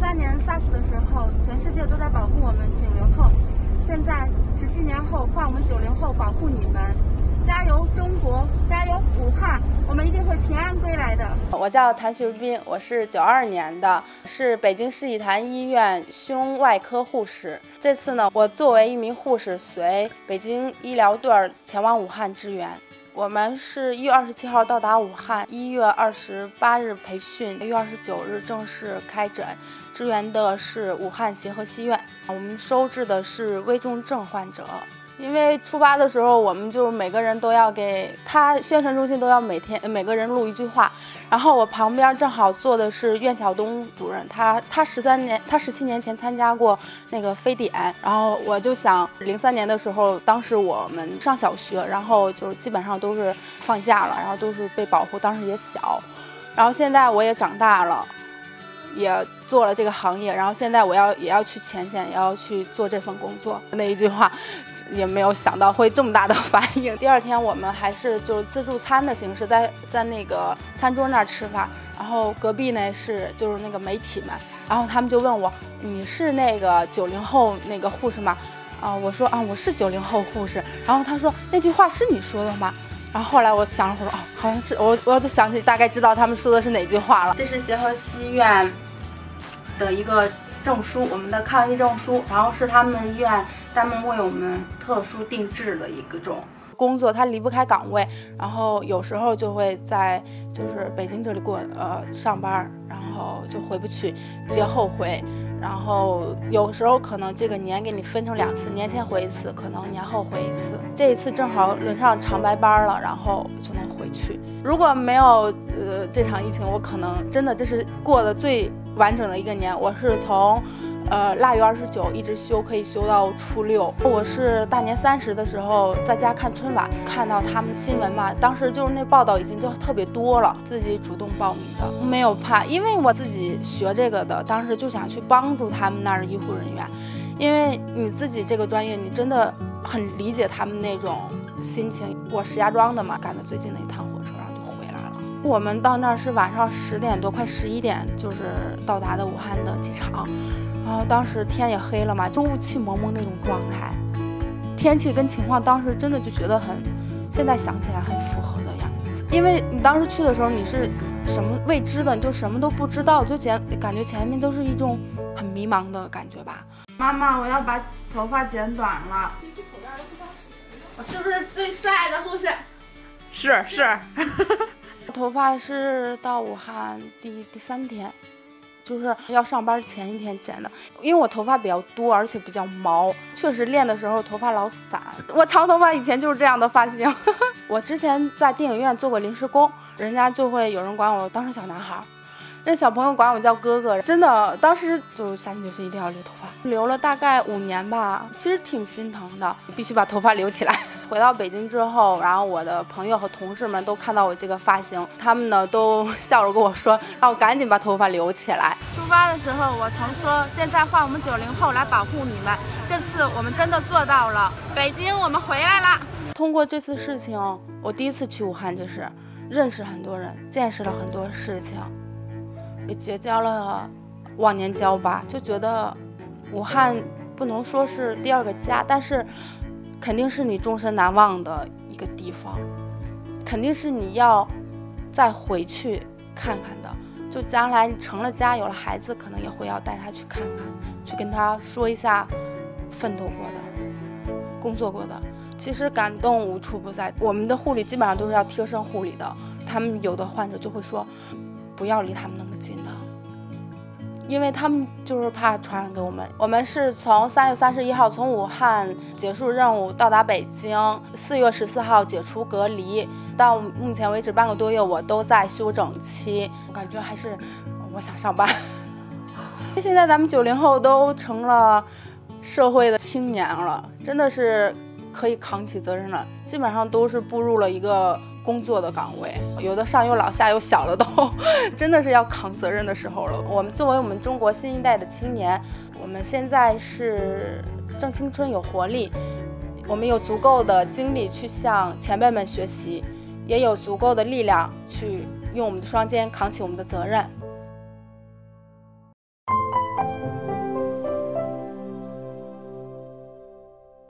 2003年SARS 的时候，全世界都在保护我们90后，现在17年后换我们90后保护你们。加油中国，加油武汉，我们一定会平安归来的。 我叫谭学斌，我是92年的，是北京市医坛医院胸外科护士。这次呢，我作为一名护士，随北京医疗队前往武汉支援。我们是1月27号到达武汉，1月28日培训，1月29日正式开诊。支援的是武汉协和西院，我们收治的是危重症患者。因为出发的时候，我们就每个人都要给他宣传中心都要每个人录一句话。然后我旁边正好坐的是苑晓东主任，他17年前参加过那个非典，然后我就想03年的时候，当时我们上小学，然后就基本上都是放假了，然后都是被保护，当时也小，然后现在我也长大了，也做了这个行业，然后现在也要去前线，也要去做这份工作。那一句话也没有想到会这么大的反应。第二天我们还是就是自助餐的形式，在那个餐桌那儿吃饭，然后隔壁呢就是那个媒体们，然后他们就问我，你是那个90后那个护士吗？我说我是90后护士。然后他说那句话是你说的吗？然后后来我想了会儿，好像是我就想起大概知道他们说的是哪句话了。这是协和西院的一个证书，我们的抗疫证书，然后是他们医院专门为我们特殊定制的一种工作，他离不开岗位，然后有时候就会在就是北京这里上班，然后就回不去，节后回，然后有时候可能这个年给你分成2次，年前回一次，可能年后回一次。这一次正好轮上长白班了，然后就能回去。如果没有这场疫情，我可能真的这是过得最完整的一个年。我是从腊月29一直可以休到初6。我是大年30的时候在家看春晚，看到他们新闻嘛，当时就是那报道已经就特别多了，自己主动报名的，没有怕，因为我自己学这个的，当时就想去帮助他们那儿的医护人员，因为你自己这个专业，你真的很理解他们那种心情。我石家庄的嘛，赶着最近的一趟火车，然后就回来了。我们到那儿是晚上10点多，快11点，就是到达的武汉的机场。然后当时天也黑了嘛，就雾气蒙蒙那种状态，天气跟情况当时真的就觉得现在想起来很符合的样子。因为你当时去的时候，你是什么未知的，你就什么都不知道，就感觉前面都是一种很迷茫的感觉吧。妈妈，我要把头发剪短了。我是不是最帅的护士？ 是。 头发是到武汉第3天。就是要上班前一天剪的，因为我头发比较多，而且比较毛，确实练的时候头发老散。我长头发以前就是这样的发型。我之前在电影院做过临时工，人家就会有人管我当时小男孩，这小朋友管我叫哥哥，真的当时就下定决心一定要留头发，留了大概5年吧，其实挺心疼的，必须把头发留起来。回到北京之后，然后我的朋友和同事们都看到我这个发型，他们呢都笑着跟我说，让我赶紧把头发留起来。出发的时候我曾说，现在换我们90后来保护你们，这次我们真的做到了。北京，我们回来了。通过这次事情，我第一次去武汉，就是认识很多人，见识了很多事情，也结交了忘年交吧，就觉得武汉不能说是第2个家，但是肯定是你终身难忘的一个地方，肯定是你要再回去看看的。就将来你成了家，有了孩子，可能也会要带他去看看，去跟他说一下奋斗过的、工作过的。其实感动无处不在，我们的护理基本上都是要贴身护理的，他们有的患者就会说，不要离他们那么近的。因为他们就是怕传染给我们。我们是从3月31号从武汉结束任务到达北京，4月14号解除隔离，到目前为止半个多月，我都在休整期。我感觉还是我想上班。现在咱们90后都成了社会的青年了，真的是可以扛起责任了，基本上都是步入了一个工作的岗位，有的上有老下有小的都真的是要扛责任的时候了。我们作为我们中国新一代的青年，我们现在是正青春有活力，我们有足够的精力去向前辈们学习，也有足够的力量去用我们的双肩扛起我们的责任。